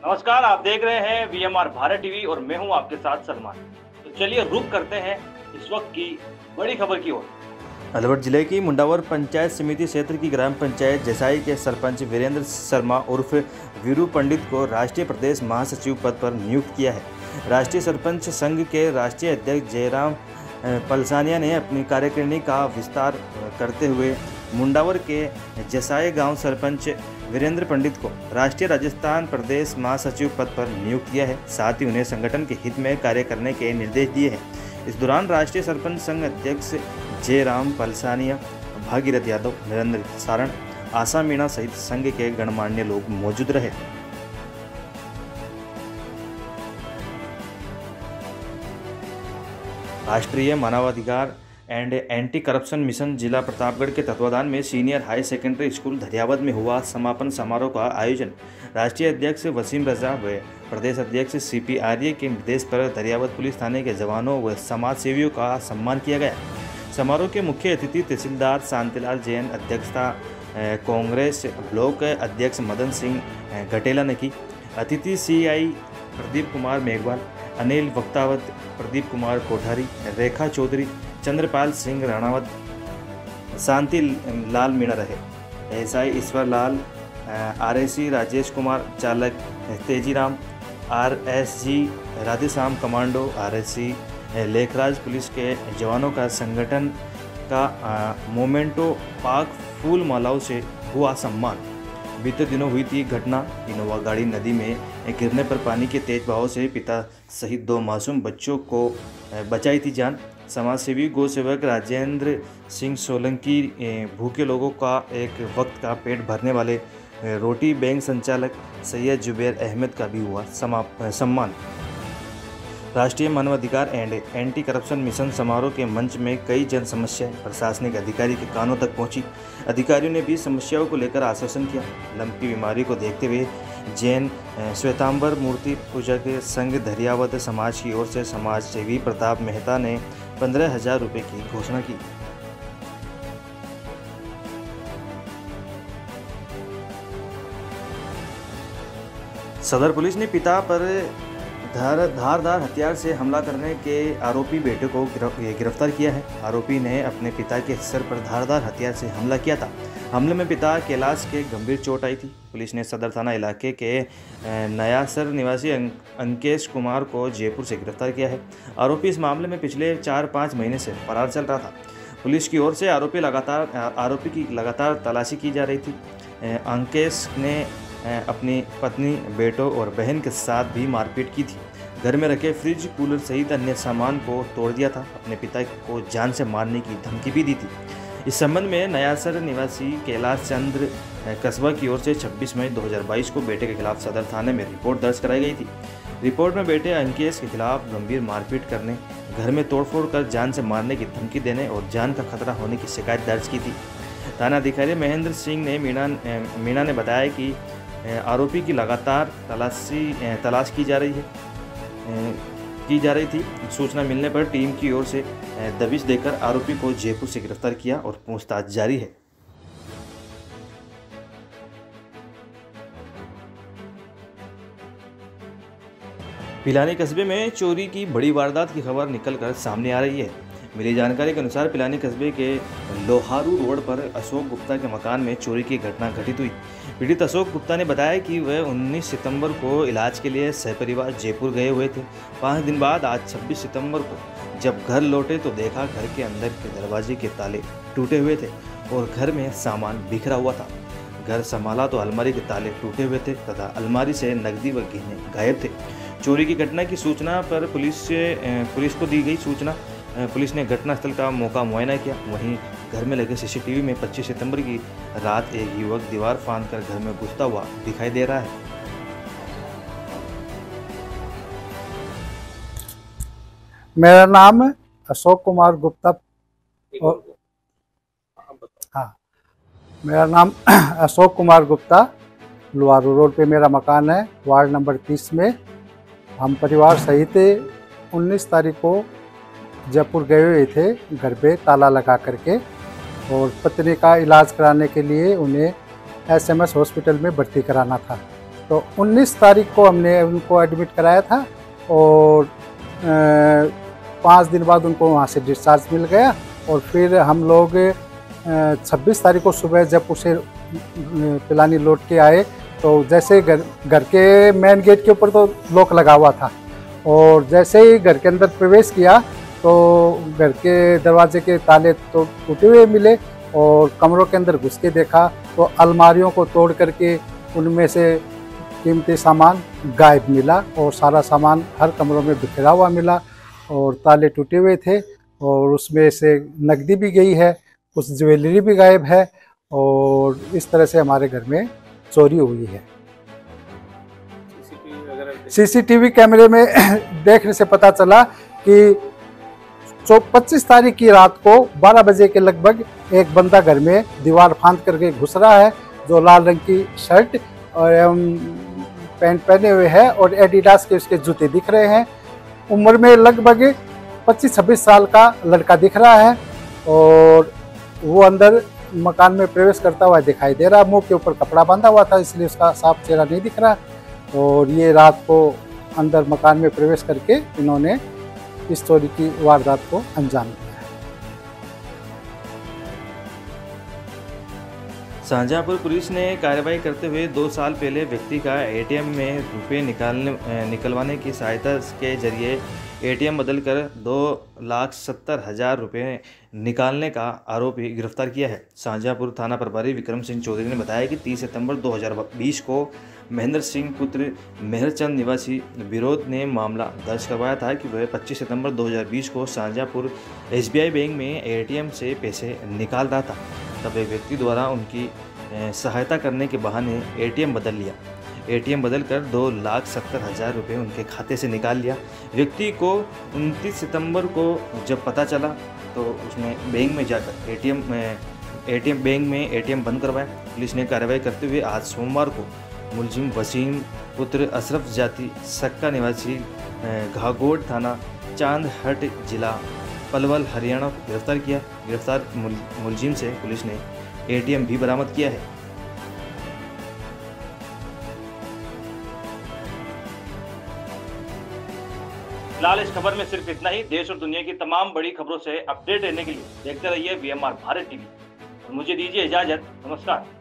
नमस्कार, आप देख रहे हैं वीएमआर भारत टीवी और मैं हूं आपके साथ सलमान। तो चलिए रुक करते हैं इस वक्त की बड़ी खबर की ओर। अलवर जिले की मुंडावर पंचायत समिति क्षेत्र की ग्राम पंचायत जसाई के सरपंच वीरेंद्र शर्मा उर्फ वीरू पंडित को राष्ट्रीय प्रदेश महासचिव पद पर नियुक्त किया है। राष्ट्रीय सरपंच संघ के राष्ट्रीय अध्यक्ष जयराम पलसानिया ने अपनी कार्यकारिणी का विस्तार करते हुए मुंडावर के जसाई गांव सरपंच वीरेंद्र पंडित को राष्ट्रीय राजस्थान प्रदेश महासचिव पद पर नियुक्त किया है। साथ ही उन्हें संगठन के हित में कार्य करने के निर्देश दिए हैं। इस दौरान राष्ट्रीय सरपंच संघ अध्यक्ष जयराम पलसानिया, भागीरथ यादव, नरेंद्र सारण, आशा मीणा सहित संघ के गणमान्य लोग मौजूद रहे। राष्ट्रीय मानवाधिकार एंड एंटी करप्शन मिशन जिला प्रतापगढ़ के तत्वाधान में senior high secondary school Dhariyawad में हुआ समापन समारोह का आयोजन राष्ट्रीय अध्यक्ष वसीम रजा व प्रदेश अध्यक्ष सीपी आर्य के निर्देश पर धरियावद पुलिस थाने के जवानों व समाज सेवियों का सम्मान किया गया। समारोह के मुख्य अतिथि तहसीलदार शांतिलाल जैन, अध्यक्षता कांग्रेस ब्लॉक अध्यक्ष मदन सिंह घटेला ने की। अतिथि सीआई प्रदीप कुमार मेघवाल, अनिल वक्तावत, प्रदीप कुमार कोठारी, रेखा चौधरी, चंद्रपाल सिंह राणावत, शांति लाल मीणा रहे। एसआई ईश्वर लाल, आरएसी राजेश कुमार, चालक Tejiram, RSG Radheshyam commando, RSC Lekhraj police के जवानों का संगठन का मोमेंटो पाक फूल मालाओं से हुआ सम्मान। बीते दिनों हुई थी घटना, इनोवा गाड़ी नदी में गिरने पर पानी के तेज बहाव से पिता सहित 2 मासूम बच्चों को बचाई थी जान। समाजसेवी गौ सेवक राजेंद्र सिंह सोलंकी, भूखे लोगों का एक वक्त का पेट भरने वाले रोटी बैंक संचालक सैयद जुबैर अहमद का भी हुआ सम्मान। राष्ट्रीय मानवाधिकार एंड एंटी करप्शन मिशन समारोह के मंच में कई जन समस्याएं प्रशासनिक अधिकारी के कानों तक पहुंची। अधिकारियों ने भी समस्याओं को लेकर आश्वासन किया। लंपी बीमारी को देखते हुए जैन श्वेतांबर मूर्ति पूजक संघ धरियावद समाज की ओर से समाज सेवी प्रताप मेहता ने 15,000 रुपये की घोषणा की। सदर पुलिस ने पिता पर धारदार हथियार से हमला करने के आरोपी बेटे को गिरफ्तार किया है। आरोपी ने अपने पिता के सिर पर धारदार हथियार से हमला किया था। हमले में पिता कैलाश के गंभीर चोट आई थी। पुलिस ने सदर थाना इलाके के नयासर निवासी अंकेश कुमार को जयपुर से गिरफ्तार किया है। आरोपी इस मामले में पिछले 4-5 महीने से फरार चल रहा था। पुलिस की ओर से आरोपी की लगातार तलाशी की जा रही थी। अंकेश ने अपनी पत्नी, बेटों और बहन के साथ भी मारपीट की थी। घर में रखे फ्रिज, कूलर सहित अन्य सामान को तोड़ दिया था। अपने पिता को जान से मारने की धमकी भी दी थी। इस संबंध में नयासर निवासी कैलाश चंद्र कस्बा की ओर से 26 मई 2022 को बेटे के खिलाफ सदर थाने में रिपोर्ट दर्ज कराई गई थी। रिपोर्ट में बेटे अंकेश के खिलाफ गंभीर मारपीट करने, घर में तोड़फोड़ कर जान से मारने की धमकी देने और जान का खतरा होने की शिकायत दर्ज की थी। थानाधिकारी महेंद्र सिंह ने मीणा ने बताया कि आरोपी की लगातार तलाश की जा रही थी। सूचना मिलने पर टीम की ओर से दबिश देकर आरोपी को जयपुर से गिरफ्तार किया और पूछताछ जारी है। पिलानी कस्बे में चोरी की बड़ी वारदात की खबर निकलकर सामने आ रही है। मिली जानकारी के अनुसार पिलानी कस्बे के लोहारू रोड पर अशोक गुप्ता के मकान में चोरी की घटना घटित हुई। पीड़ित अशोक गुप्ता ने बताया कि वह 19 सितंबर को इलाज के लिए सहपरिवार जयपुर गए हुए थे। 5 दिन बाद आज 26 सितंबर को जब घर लौटे तो देखा घर के अंदर के दरवाजे के ताले टूटे हुए थे और घर में सामान बिखरा हुआ था। घर संभाला तो अलमारी के ताले टूटे हुए थे तथा अलमारी से नकदी व गहने गायब थे। चोरी की घटना की सूचना पर पुलिस को दी गई सूचना। पुलिस ने घटनास्थल का मौका मुआयना किया। वहीं घर में लगे सीसीटीवी में 25 सितंबर की रात एक युवक दीवार फांदकर घर में घुसता हुआ दिखाई दे रहा है। मेरा नाम अशोक कुमार गुप्ता। हाँ, मेरा नाम अशोक कुमार गुप्ता। लोहारू रोड पे मेरा मकान है, वार्ड नंबर 30 में। हम परिवार सहित 19 तारीख को जयपुर गए हुए थे घर पे ताला लगा करके, और पत्नी का इलाज कराने के लिए उन्हें एसएमएस हॉस्पिटल में भर्ती कराना था। तो 19 तारीख को हमने उनको एडमिट कराया था और 5 दिन बाद उनको वहाँ से डिस्चार्ज मिल गया। और फिर हम लोग 26 तारीख को सुबह जब उसे पिलानी लौट के आए तो जैसे घर के मेन गेट के ऊपर तो लॉक लगा हुआ था, और जैसे ही घर के अंदर प्रवेश किया तो घर के दरवाजे के ताले तो टूटे हुए मिले, और कमरों के अंदर घुस के देखा तो अलमारियों को तोड़ करके उनमें से कीमती सामान गायब मिला, और सारा सामान हर कमरों में बिखरा हुआ मिला, और ताले टूटे हुए थे, और उसमें से नकदी भी गई है, कुछ ज्वेलरी भी गायब है, और इस तरह से हमारे घर में चोरी हुई है। सीसीटीवी कैमरे में देखने से पता चला कि 25 तारीख की रात को 12 बजे के लगभग एक बंदा घर में दीवार फांद करके घुस रहा है, जो लाल रंग की शर्ट और पैंट पहने हुए है, और एडिडास के उसके जूते दिख रहे हैं। उम्र में लगभग 25-26 साल का लड़का दिख रहा है, और वो अंदर मकान में प्रवेश करता हुआ दिखाई दे रहा। मुंह के ऊपर कपड़ा बांधा हुआ था, इसलिए उसका साफ चेहरा नहीं दिख रहा। और ये रात को अंदर मकान में प्रवेश करके इन्होंने इस चोरी की वारदात को अंजाम दिया। शाहजहांपुर पुलिस ने कार्रवाई करते हुए 2 साल पहले व्यक्ति का एटीएम में रुपये निकलवाने की सहायता के जरिए एटीएम बदलकर 2,70,000 रुपये निकालने का आरोपी गिरफ्तार किया है। शाहजहांपुर थाना प्रभारी विक्रम सिंह चौधरी ने बताया कि 30 सितंबर 2020 को महेंद्र सिंह पुत्र मेहरचंद निवासी विरोध ने मामला दर्ज करवाया था कि वह 25 सितंबर 2020 को शाहजहांपुर SBI बैंक में एटीएम से पैसे निकाल रहा था। तब एक व्यक्ति द्वारा उनकी सहायता करने के बहाने एटीएम बदल लिया। एटीएम बदलकर 2,70,000 रुपये उनके खाते से निकाल लिया। व्यक्ति को 29 सितंबर को जब पता चला तो उसने बैंक में जाकर एटीएम बंद करवाया। पुलिस ने कार्रवाई करते हुए आज सोमवार को मुलजिम वसीम पुत्र अशरफ जाति सक्का निवासी घाघोड़ थाना चांदहट जिला पलवल हरियाणा को गिरफ्तार किया। गिरफ्तार मुलजिम से पुलिस ने एटीएम भी बरामद किया है। फिलहाल इस खबर में सिर्फ इतना ही। देश और दुनिया की तमाम बड़ी खबरों से अपडेट रहने के लिए देखते रहिए VMR भारत टीवी, और मुझे दीजिए इजाजत। नमस्कार।